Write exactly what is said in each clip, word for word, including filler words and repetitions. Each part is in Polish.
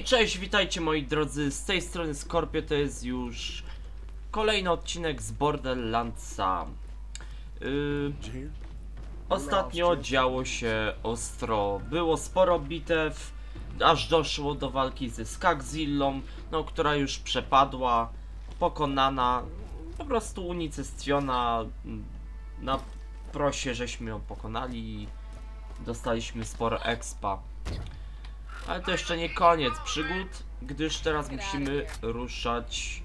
Cześć, witajcie moi drodzy, z tej strony Scorpio, to jest już kolejny odcinek z Borderlandsa. Yy, ostatnio działo się ostro, było sporo bitew, aż doszło do walki ze Skagzillą, no, która już przepadła, pokonana, po prostu unicestwiona. Na prosie żeśmy ją pokonali i dostaliśmy sporo expa. Ale to jeszcze nie koniec przygód, gdyż teraz musimy ruszać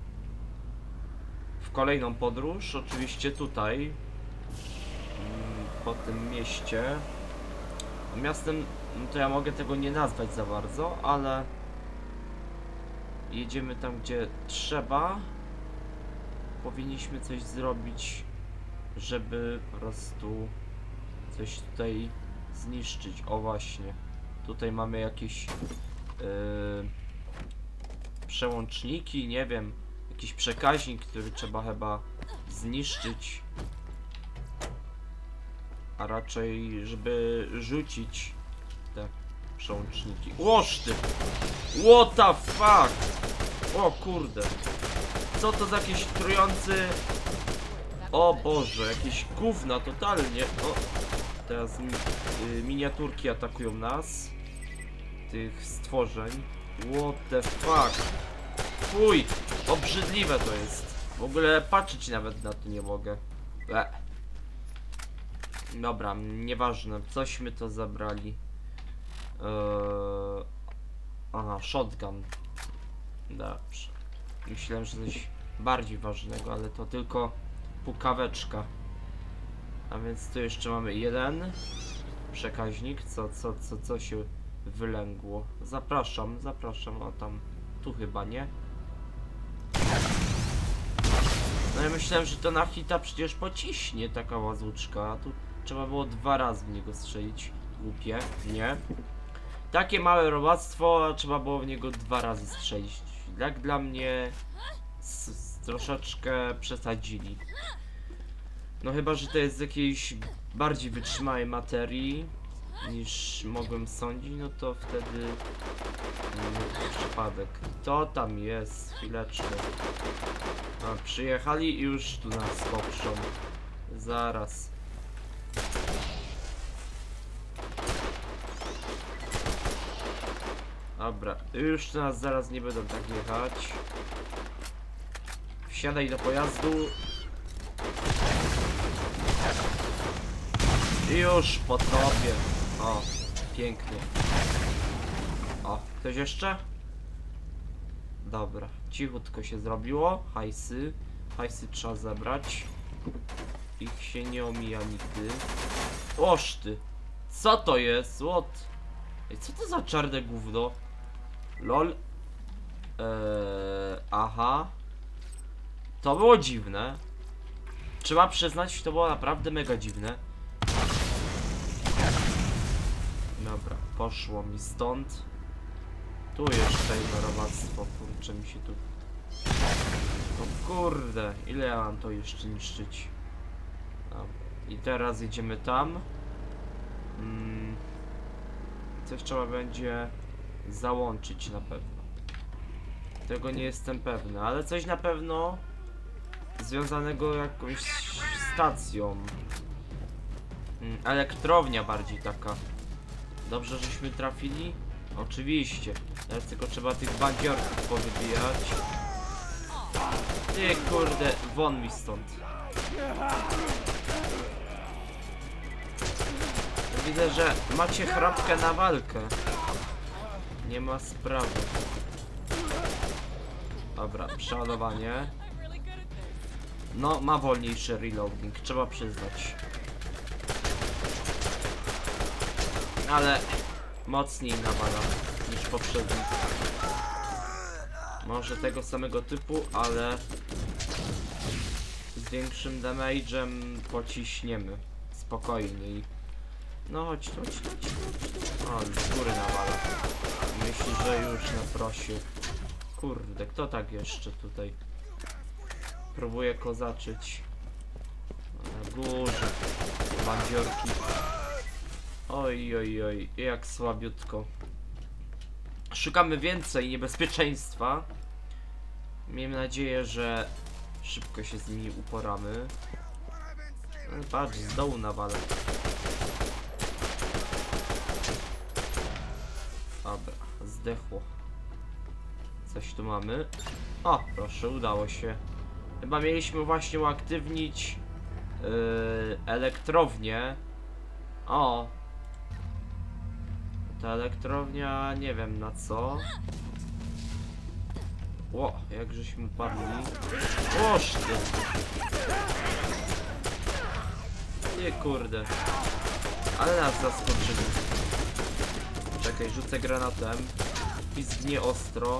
w kolejną podróż. Oczywiście tutaj, po tym mieście. Miastem no to ja mogę tego nie nazwać za bardzo, ale jedziemy tam, gdzie trzeba. Powinniśmy coś zrobić, żeby po prostu coś tutaj zniszczyć. O właśnie. Tutaj mamy jakieś yy, przełączniki, nie wiem, jakiś przekaźnik, który trzeba chyba zniszczyć, a raczej żeby rzucić te przełączniki. Łoż ty! What the fuck! O kurde! Co to za jakiś trujący... O Boże, jakieś gówna totalnie! O! Teraz mi, y, miniaturki atakują nas. Tych stworzeń. What the fuck? Fuj! Obrzydliwe to jest. W ogóle patrzeć nawet na to nie mogę. Le. Dobra, nieważne. Cośmy to zabrali. Eee... Aha, shotgun. Dobrze. Myślałem, że coś bardziej ważnego, ale to tylko pukaweczka. A więc tu jeszcze mamy jeden przekaźnik, co, co, co, co się wylęgło. Zapraszam, zapraszam, o tam, tu chyba, nie? No ja myślałem, że to na hita przecież pociśnie taka łazuczka, a tu trzeba było dwa razy w niego strzelić. Głupie, nie? Takie małe robactwo, a trzeba było w niego dwa razy strzelić. Jak dla mnie s, s, troszeczkę przesadzili. No chyba, że to jest z jakiejś bardziej wytrzymałej materii niż mogłem sądzić, no to wtedy mm, przypadek. To tam jest, chwileczkę. A, przyjechali i już tu nas poprzą. Zaraz. Dobra, już tu nas zaraz nie będą tak jechać. Wsiadaj do pojazdu. Już po tobie. O, pięknie. O, ktoś jeszcze? Dobra, cichutko się zrobiło. Hajsy. Hajsy trzeba zebrać. Ich się nie omija nigdy. Oż ty. Co to jest? What? Ej, co to za czarne gówno? Lol. Eee, aha. To było dziwne. Trzeba przyznać, to było naprawdę mega dziwne. Dobra, poszło mi stąd. Tu jeszcze jedno robactwo, kurczę mi się tu... No kurde, ile ja mam to jeszcze niszczyć? Dobra. I teraz jedziemy tam. Hmm. Coś trzeba będzie załączyć na pewno. Tego nie jestem pewny, ale coś na pewno związanego jakąś stacją. Hmm, elektrownia bardziej taka. Dobrze, żeśmy trafili? Oczywiście. Teraz tylko trzeba tych bandziorków powybijać. Ty kurde, won mi stąd. Widzę, że macie chrapkę na walkę. Nie ma sprawy. Dobra, przeładowanie. No, ma wolniejszy reloading, trzeba przyznać. Ale mocniej nawala niż poprzedni. Może tego samego typu, ale z większym damage'em pociśniemy spokojniej. No chodź, chodź, chodź, chodź. O, z góry nawala. Myśli, że już na prosie. Kurde, kto tak jeszcze tutaj próbuje kozaczyć? Na górze. Bandziorki. Oj, oj, oj, jak słabiutko. szukamy więcej niebezpieczeństwa. Miejmy nadzieję, że szybko się z nimi uporamy. No, patrz, z dołu nawalę. Dobra, zdechło. Coś tu mamy. O, proszę, udało się. Chyba mieliśmy właśnie uaktywnić yy, elektrownię. O. Ta elektrownia, nie wiem na co. Ło, jak żeśmy padli. Oż ty. Nie kurde. Ale nas zaskoczyli. Czekaj, rzucę granatem. Pizgnie ostro.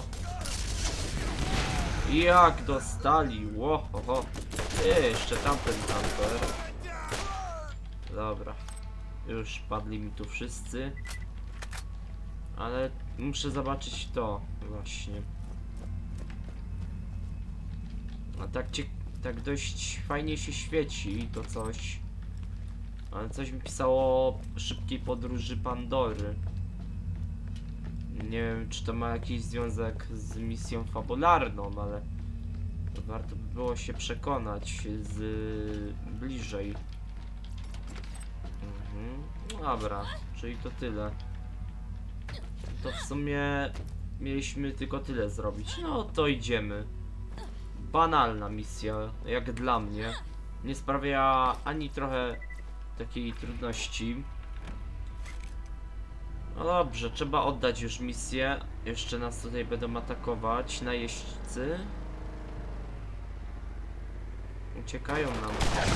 Jak dostali. Ło, ho, ho. Ej, jeszcze tamten tamper. Dobra. Już padli mi tu wszyscy. Ale muszę zobaczyć to właśnie. A tak cię, tak dość fajnie się świeci to coś. Ale coś mi pisało o szybkiej podróży Pandory. Nie wiem, czy to ma jakiś związek z misją fabularną, ale warto by było się przekonać z bliżej. Mhm. Dobra, czyli to tyle. To w sumie mieliśmy tylko tyle zrobić. No to idziemy. Banalna misja, jak dla mnie. Nie sprawia ani trochę takiej trudności. No dobrze, trzeba oddać już misję. Jeszcze nas tutaj będą atakować najeźdźcy. Uciekają nam.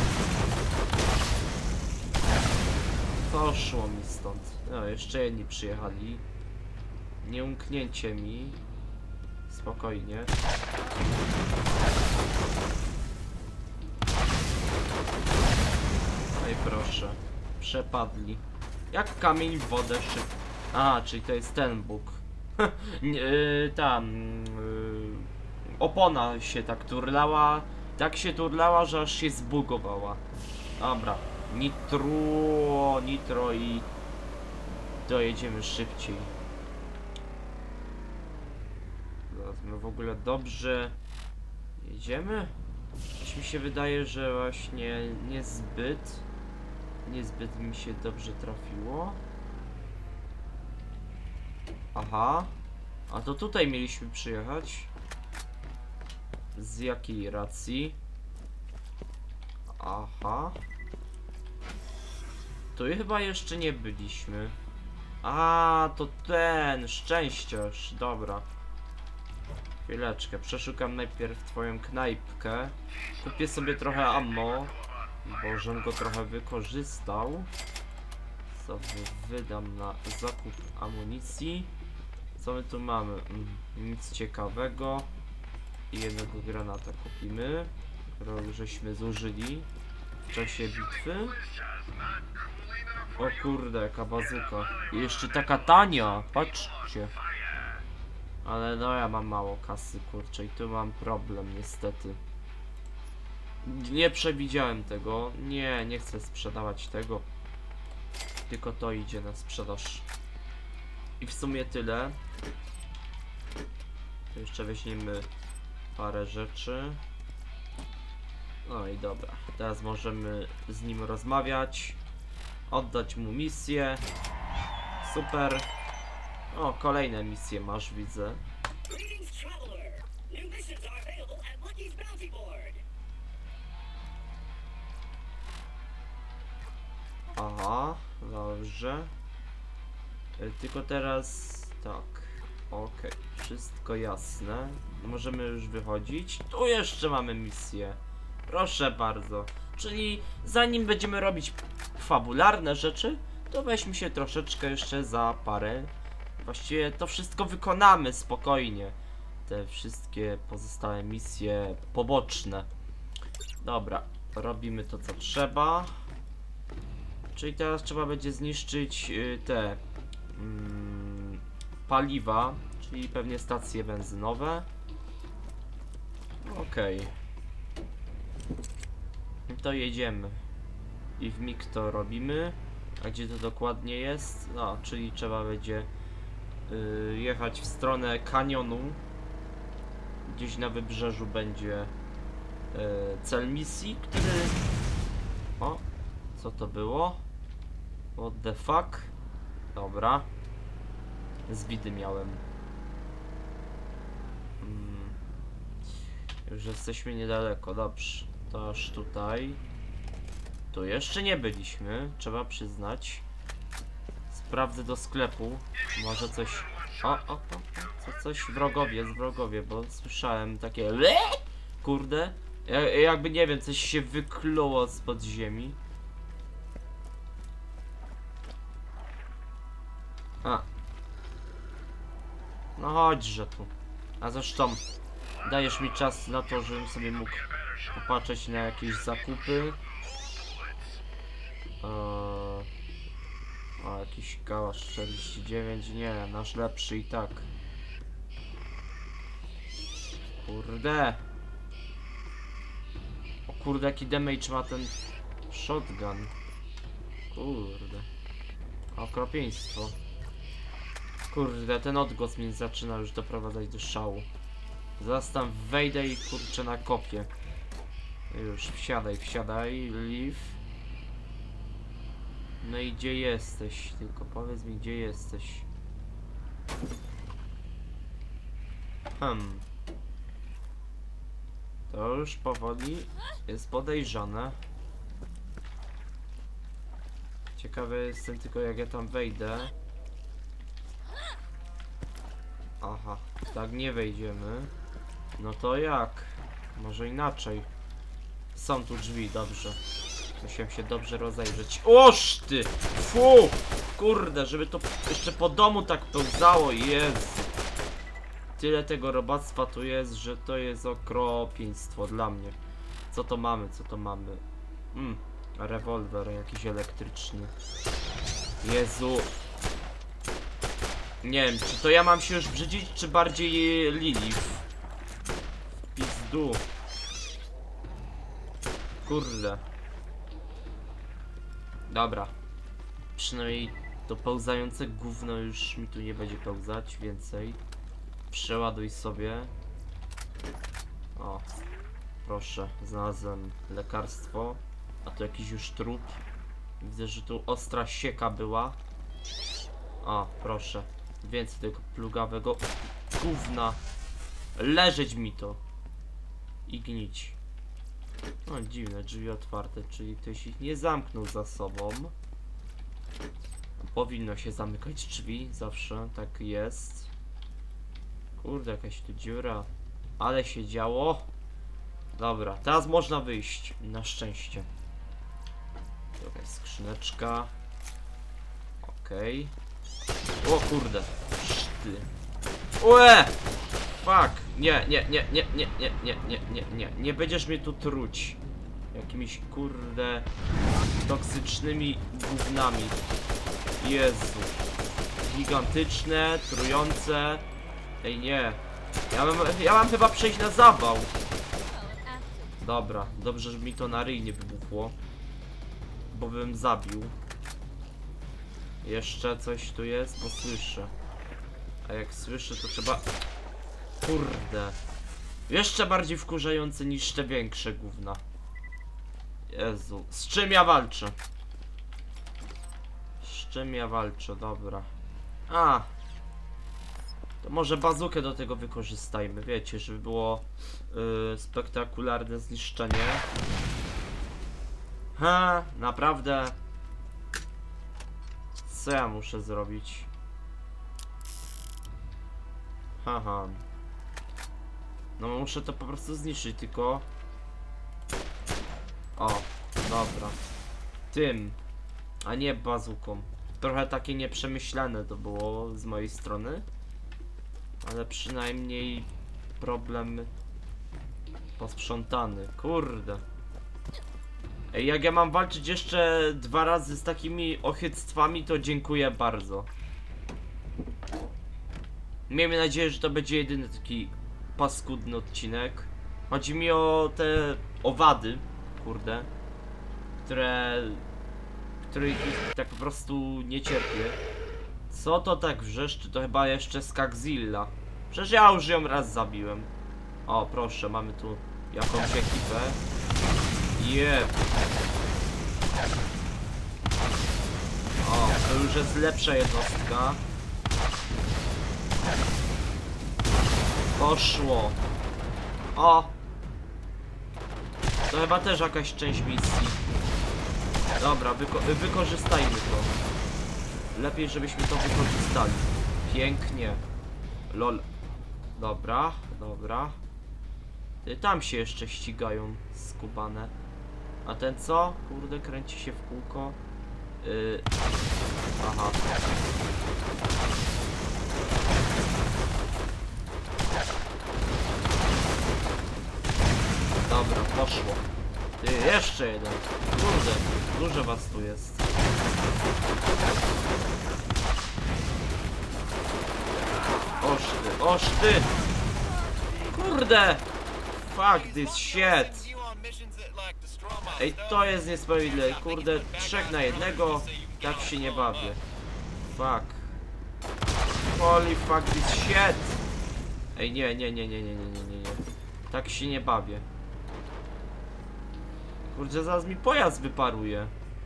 Poszło mi stąd. No, jeszcze jedni przyjechali. Nie umknięcie mi. Spokojnie. No i proszę. Przepadli. Jak kamień w wodę szybko. A, czyli to jest ten Bóg. yy, tam. Yy, opona się tak turlała. Tak się turlała, że aż się zbugowała. Dobra. Nitro, nitro i dojedziemy szybciej. Zaraz my w ogóle dobrze jedziemy? Coś mi się wydaje, że właśnie niezbyt niezbyt mi się dobrze trafiło. Aha. A to tutaj mieliśmy przyjechać? Z jakiej racji? Aha. Tu chyba jeszcze nie byliśmy. A, to ten szczęściarz. Dobra. Chwileczkę, przeszukam najpierw twoją knajpkę. Kupię sobie trochę ammo, bo żem go trochę wykorzystał. Sobie wydam na zakup amunicji. Co my tu mamy? Mm, nic ciekawego. I jednego granata kupimy, którego żeśmy zużyli w czasie bitwy. O kurde, jaka bazuka. I jeszcze taka tania, patrzcie. Ale no ja mam mało kasy, kurczę, i tu mam problem niestety. Nie przewidziałem tego. Nie, nie chcę sprzedawać tego. Tylko to idzie na sprzedaż. I w sumie tyle. Tu jeszcze weźmiemy parę rzeczy. No i dobra. Teraz możemy z nim rozmawiać. Oddać mu misję. Super. O, kolejne misje masz, widzę. Aha, dobrze. Tylko teraz tak. Okej, wszystko jasne. Możemy już wychodzić. Tu jeszcze mamy misję. Proszę bardzo. Czyli zanim będziemy robić fabularne rzeczy, to weźmy się troszeczkę jeszcze za parę. Właściwie to wszystko wykonamy spokojnie. Te wszystkie pozostałe misje poboczne. Dobra, robimy to co trzeba. Czyli teraz trzeba będzie zniszczyć y, te mm, paliwa, czyli pewnie stacje benzynowe. Okej. Okay. To jedziemy. I w mig to robimy. A gdzie to dokładnie jest? No, czyli trzeba będzie yy, jechać w stronę kanionu. Gdzieś na wybrzeżu będzie yy, cel misji, który... O, co to było? What the fuck? Dobra. Zwidy miałem. Hmm. Już jesteśmy niedaleko, dobrze. To aż tutaj. Tu jeszcze nie byliśmy, trzeba przyznać. Sprawdzę do sklepu. Może coś... O, o, o, o. Co, coś wrogowie, jest wrogowie, bo słyszałem takie... Kurde. Ja, jakby nie wiem, coś się wykluło spod ziemi. A. No chodźże tu. A zresztą dajesz mi czas na to, żebym sobie mógł popatrzeć na jakieś zakupy. Eee, o, jakiś kałasz czterdzieści dziewięć. Nie, nasz lepszy i tak. Kurde. O kurde, jaki damage ma ten shotgun. Kurde. Okropieństwo. Kurde, ten odgłos mnie zaczyna już doprowadzać do szału. Zaraz tam wejdę i kurczę na kopię. Już, wsiadaj, wsiadaj, leave. No i gdzie jesteś? Tylko powiedz mi, gdzie jesteś. Hmm. To już powoli jest podejrzane. Ciekawy jestem tylko, jak ja tam wejdę. Aha, tak nie wejdziemy. No to jak? Może inaczej. Są tu drzwi, dobrze. Musiałem się dobrze rozejrzeć. Oż ty! Fu! Kurde, żeby to jeszcze po domu tak pełzało, Jezu. Tyle tego robactwa tu jest, że to jest okropieństwo dla mnie. Co to mamy, co to mamy? Mm, rewolwer jakiś elektryczny. Jezu. Nie wiem, czy to ja mam się już brzydzić, czy bardziej Lilith? W pizdu. Kurde. Dobra. Przynajmniej to pełzające gówno już mi tu nie będzie pełzać więcej. Przeładuj sobie. O. Proszę, znalazłem lekarstwo. A to jakiś już trup. Widzę, że tu ostra sieka była. O, proszę. Więcej tego plugawego gówna. Leżeć mi to. I gnić. No dziwne, drzwi otwarte, czyli ktoś ich nie zamknął za sobą. Powinno się zamykać drzwi, zawsze tak jest. Kurde, jakaś tu dziura. Ale się działo. Dobra, teraz można wyjść. Na szczęście. Jakaś skrzyneczka. Okej. Okay. O kurde. Szty. Ue! Fuck! Nie, nie, nie, nie, nie, nie, nie, nie, nie, nie. Nie będziesz mnie tu truć. Jakimiś kurde toksycznymi gównami. Jezu. Gigantyczne, trujące. Ej nie. Ja mam, ja mam chyba przejść na zawał. Dobra, dobrze, że mi to na ryj nie wybuchło. Bo bym zabił. Jeszcze coś tu jest, bo słyszę. A jak słyszę, to trzeba... Kurde. Jeszcze bardziej wkurzające niż te większe gówna. Jezu. Z czym ja walczę? Z czym ja walczę? Dobra. A. To może bazukę do tego wykorzystajmy. Wiecie, żeby było yy, spektakularne zniszczenie. Ha, naprawdę. Co ja muszę zrobić? Haha. No muszę to po prostu zniszczyć, tylko... O, dobra. Tym, a nie bazuką. Trochę takie nieprzemyślane to było z mojej strony. Ale przynajmniej problem posprzątany. Kurde. Ej, jak ja mam walczyć jeszcze dwa razy z takimi ochyctwami, to dziękuję bardzo. Miejmy nadzieję, że to będzie jedyny taki paskudny odcinek. Chodzi mi o te owady, kurde, które, których tak po prostu nie cierpię. Co to tak wrzeszczy? To chyba jeszcze Skagzilla. Przecież ja już ją raz zabiłem. O, proszę, mamy tu jakąś ekipę. Jeb. O, to już jest lepsza jednostka. Poszło. O! To chyba też jakaś część misji. Dobra, wyko wykorzystajmy to. Lepiej, żebyśmy to wykorzystali. Pięknie. Lol. Dobra, dobra. Ty, tam się jeszcze ścigają skubane. A ten co? Kurde, kręci się w kółko. Yy... Aha. Dobra, poszło. Ty, jeszcze jeden. Kurde, dużo was tu jest. Oż ty, oż ty! Kurde! Fuck this shit! Ej, to jest niesprawiedliwe. Kurde, trzech na jednego. Tak się nie bawię. Fuck. Holy fuck this shit! Ej, nie, nie, nie, nie, nie, nie, nie, nie. Tak się nie bawię. Kurde, zaraz mi pojazd wyparuje.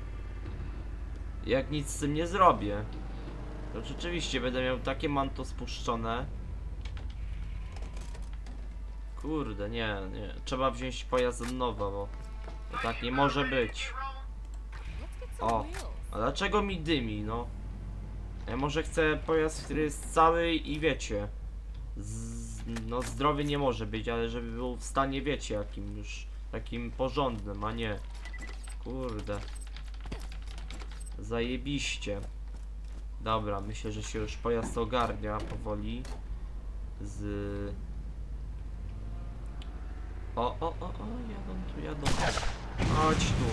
Jak nic z tym nie zrobię, to rzeczywiście będę miał takie manto spuszczone. Kurde, nie, nie. Trzeba wziąć pojazd od nowa, bo to tak nie może być. O, a dlaczego mi dymi, no? Ja może chcę pojazd, który jest cały i wiecie. Z, no zdrowy nie może być, ale żeby był w stanie, wiecie, jakim już takim porządnym, a nie. Kurde. Zajebiście. Dobra, myślę, że się już pojazd ogarnia powoli. Z... O, o, o, o, jadą tu, jadą. Chodź tu.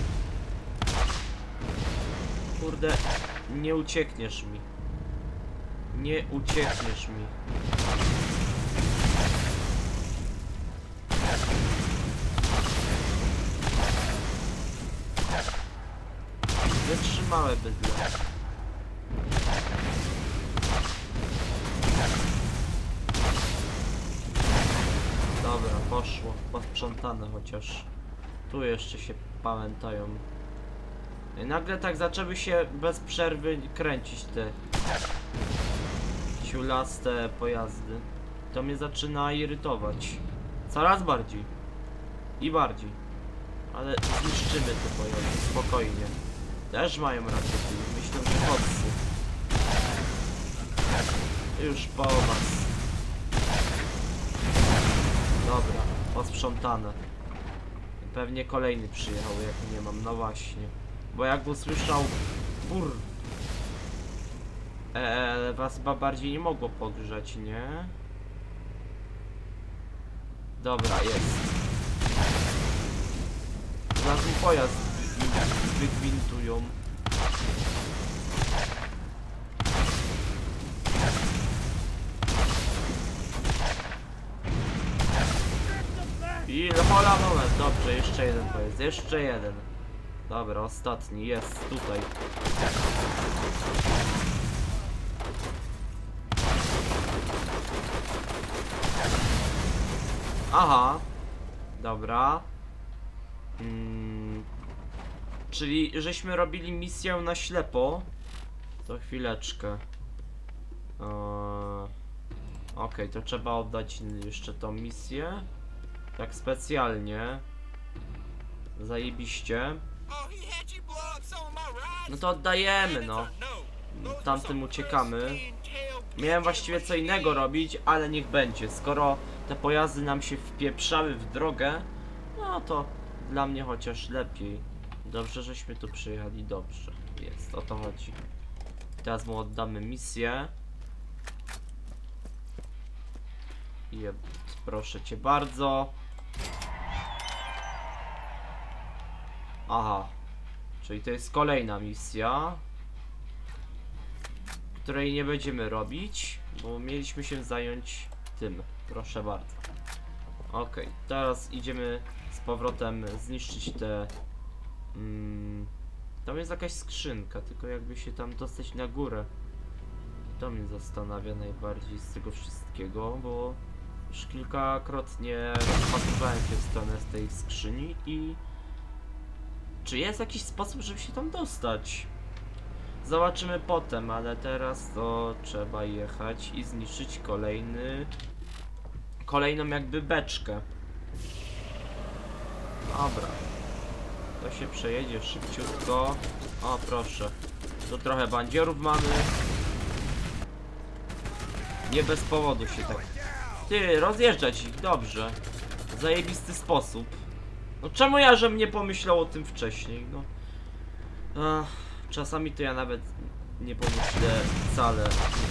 Kurde, nie uciekniesz mi. Nie uciekniesz mi. Wytrzymałe bydle. Dobra, poszło. Posprzątane chociaż. Tu jeszcze się pamiętają. I nagle tak zaczęły się bez przerwy kręcić te ciulaste pojazdy. To mnie zaczyna irytować. Coraz bardziej. I bardziej. Ale zniszczymy te pojazdy, spokojnie. Też mają rakiety, myślę, że koksy. Już po was. Dobra, posprzątane. Pewnie kolejny przyjechał, jak nie mam, no właśnie. Bo jak usłyszał bur, eee, was chyba bardziej nie mogło pogrzać, nie? Dobra, jest. Zaraz mi pojazd wygwintują. I hola moment, dobrze, jeszcze jeden pojazd, jeszcze jeden. Dobra, ostatni jest tutaj. Aha, dobra. Hmm. Czyli żeśmy robili misję na ślepo. To chwileczkę. Eee, Okej, okay, to trzeba oddać jeszcze tą misję. Tak specjalnie. Zajebiście. No to oddajemy, no. Tamtym uciekamy. Miałem właściwie co innego robić, ale niech będzie. Skoro te pojazdy nam się wpieprzały w drogę, no to dla mnie chociaż lepiej. Dobrze, żeśmy tu przyjechali, dobrze. Jest, o to chodzi. Teraz mu oddamy misję. Jeb, proszę cię bardzo. Aha. Czyli to jest kolejna misja, której nie będziemy robić, bo mieliśmy się zająć tym. Proszę bardzo. Ok, teraz idziemy z powrotem zniszczyć te... Mm, tam jest jakaś skrzynka, tylko jakby się tam dostać na górę. To mnie zastanawia najbardziej z tego wszystkiego, bo już kilkakrotnie rozpatrywałem się w stronę z tej skrzyni i czy jest jakiś sposób, żeby się tam dostać? Zobaczymy potem, ale teraz to trzeba jechać i zniszczyć kolejny kolejną jakby beczkę. Dobra. To się przejedzie szybciutko. O proszę. Tu trochę bandziorów mamy. Nie bez powodu się tak... Ty, rozjeżdżać ich, dobrze. Zajebisty sposób. No czemu ja, żebym nie pomyślał o tym wcześniej, no. Ach, czasami to ja nawet nie pomyślę wcale.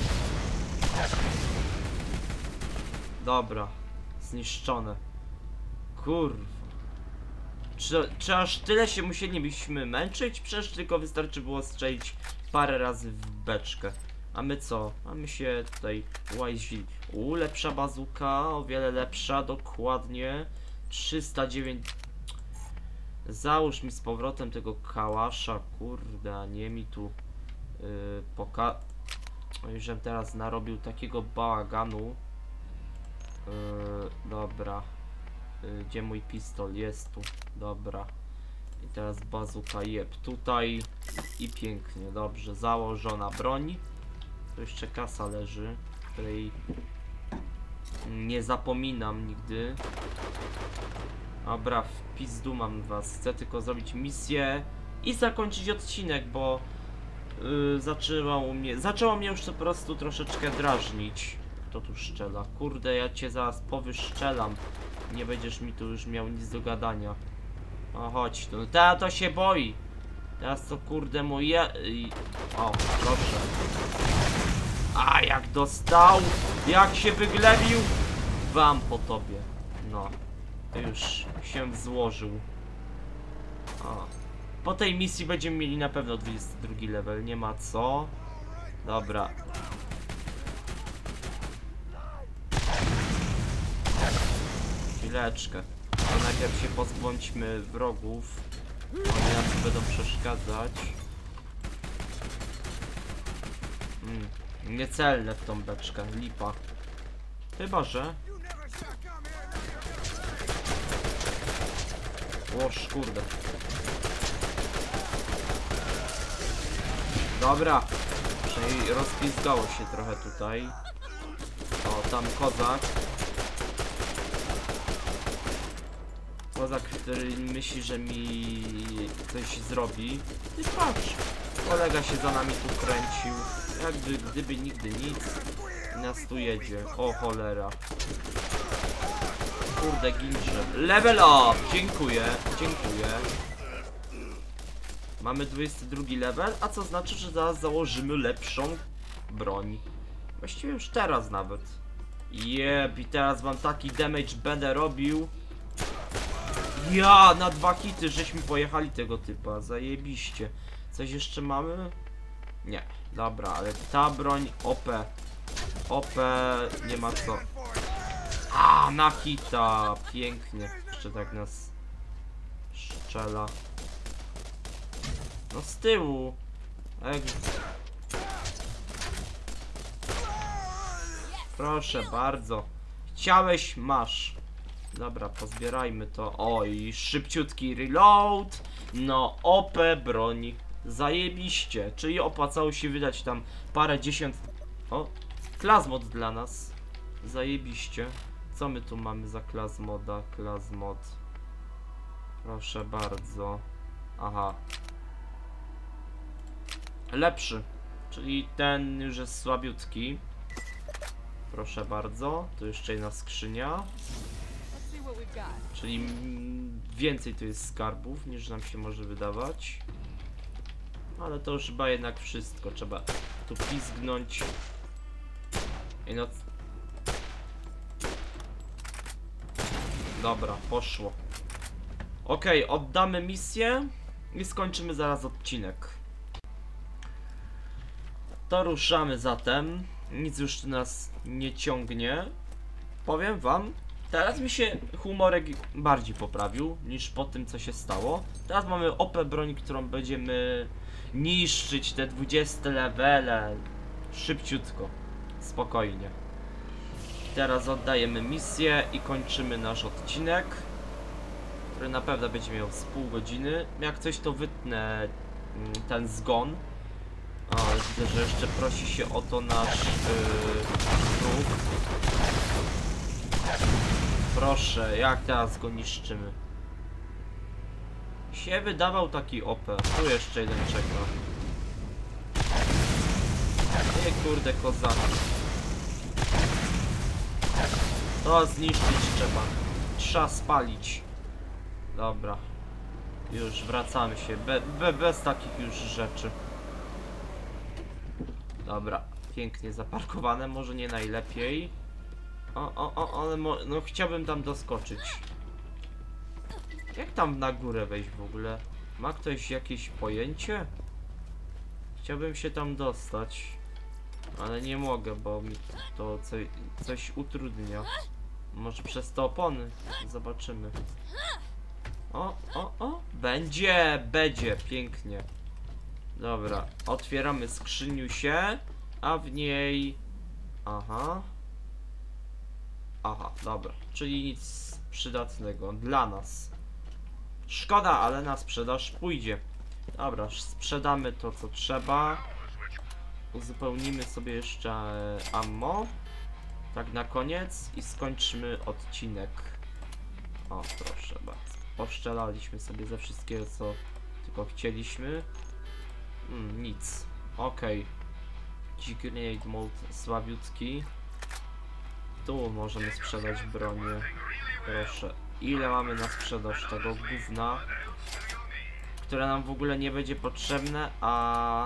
Dobra. Zniszczone. Kurwa. Czy, czy aż tyle się musielibyśmy męczyć? Przecież tylko wystarczy było strzelić parę razy w beczkę. A my co? A my się tutaj łazili. U, lepsza bazuka, o wiele lepsza, dokładnie. trzysta dziewięć. Załóż mi z powrotem tego kałasza, kurde, a nie mi tu yy, poka... Już żem teraz narobił takiego bałaganu. Yy, dobra. Yy, gdzie mój pistol? Jest tu. Dobra. I teraz bazuka jeb tutaj. I pięknie, dobrze. Założona broń. Tu jeszcze kasa leży, której nie zapominam nigdy. Dobra, w pizdu mam was. Chcę tylko zrobić misję i zakończyć odcinek, bo yy, zaczęło mnie, zaczęło mnie już to po prostu troszeczkę drażnić. Kto tu szczela? Kurde, ja cię zaraz powyszczelam. Nie będziesz mi tu już miał nic do gadania. O, chodź tu. Ta to się boi. Teraz to kurde moje... O, proszę. A jak dostał! Jak się wyglebił! Wam po tobie. No. Już się złożył. O. Po tej misji będziemy mieli na pewno dwudziesty drugi level. Nie ma co. Dobra. Chwileczkę. To najpierw się pozbądźmy wrogów. Oni nam tu będą przeszkadzać. Mm, niecelne w tą beczkę, lipa. Chyba że... Łoż, kurde. Dobra. Przynajmniej rozpizgało się trochę tutaj. O, tam kozak. Kozak, który myśli, że mi coś zrobi. I patrz, kolega się za nami tu kręcił. Jakby gdyby nigdy nic. I nas tu jedzie. O cholera. Kurde, gincze. Level up! Dziękuję, dziękuję. Mamy dwudziesty drugi level, a co znaczy, że zaraz założymy lepszą broń. Właściwie już teraz nawet. Jeb, i teraz wam taki damage będę robił. Ja, na dwa hity żeśmy pojechali tego typa, zajebiście. Coś jeszcze mamy? Nie, dobra, ale ta broń O P. O P, nie ma co. A, na hita, pięknie. Jeszcze tak nas strzela. No z tyłu. Jak... Proszę bardzo. Chciałeś, masz. Dobra, pozbierajmy to. Oj, szybciutki reload. No, O P broni. Zajebiście. Czyli opłacało się wydać tam parę dziesiąt... O, klasmod dla nas. Zajebiście. Co my tu mamy za klasmoda? Klasmod. Proszę bardzo. Aha. Lepszy. Czyli ten już jest słabiutki. Proszę bardzo. Tu jeszcze jedna skrzynia. Czyli więcej tu jest skarbów niż nam się może wydawać. Ale to już chyba jednak wszystko. Trzeba tu pizgnąć. I no... Dobra, poszło. Okej, okay, oddamy misję i skończymy zaraz odcinek. To ruszamy zatem. Nic już nas nie ciągnie. Powiem wam, teraz mi się humorek bardziej poprawił niż po tym, co się stało. Teraz mamy O P broń, którą będziemy niszczyć te dwudzieste levele. Szybciutko. Spokojnie. Teraz oddajemy misję i kończymy nasz odcinek, który naprawdę będzie miał z pół godziny. Jak coś, to wytnę ten zgon. O, widzę, że jeszcze prosi się o to nasz yy, wróg. Proszę, jak teraz go niszczymy? Się wydawał taki O P. Tu jeszcze jeden czeka. Nie, kurde, kozaki. To zniszczyć trzeba. Trzeba spalić. Dobra. Już wracamy się. Be, be, bez takich już rzeczy. Dobra. Pięknie zaparkowane. Może nie najlepiej. O, o, o, ale mo no chciałbym tam doskoczyć. Jak tam na górę wejść w ogóle? Ma ktoś jakieś pojęcie? Chciałbym się tam dostać. Ale nie mogę, bo mi to co, coś utrudnia. Może przez te opony. Zobaczymy. O, o, o. Będzie, będzie. Pięknie. Dobra. Otwieramy skrzyniusię. A w niej... Aha. Aha, dobra. Czyli nic przydatnego dla nas. Szkoda, ale na sprzedaż pójdzie. Dobra, sprzedamy to, co trzeba. Uzupełnimy sobie jeszcze ammo. Tak na koniec i skończymy odcinek. O, proszę bardzo. Poszczelaliśmy sobie ze wszystkiego, co tylko chcieliśmy. Hmm, nic. Okej. Okay. Grenade mode słabiutki. Tu możemy sprzedać bronię. Proszę. Ile mamy na sprzedaż tego gówna, które nam w ogóle nie będzie potrzebne, a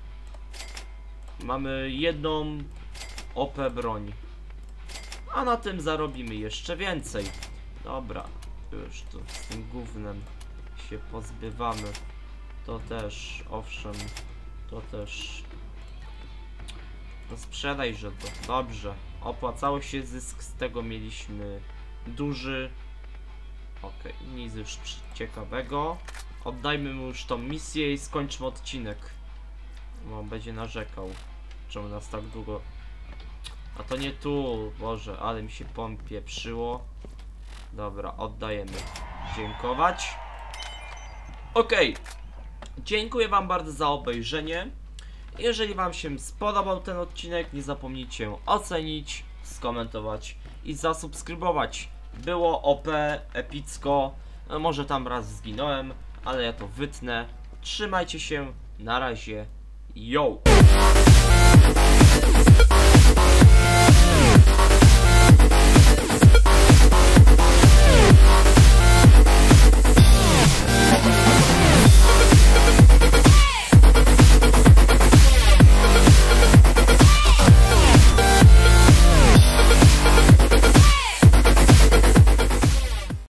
mamy jedną O P broń. A na tym zarobimy jeszcze więcej. Dobra, już tu z tym gównem się pozbywamy. To też, owszem, to też. No sprzedajże to, dobrze. Opłacało się, zysk z tego mieliśmy duży. Okej, okay, nic już ciekawego. Oddajmy mu już tą misję i skończmy odcinek. Bo on będzie narzekał, czemu nas tak długo... A to nie tu, Boże, ale mi się popieprzyło. Dobra, oddajemy. Dziękować. Okej. Okay. Dziękuję wam bardzo za obejrzenie. Jeżeli wam się spodobał ten odcinek, nie zapomnijcie ocenić, skomentować i zasubskrybować. Było O P, epicko. No, może tam raz zginąłem, ale ja to wytnę. Trzymajcie się, na razie. Yo!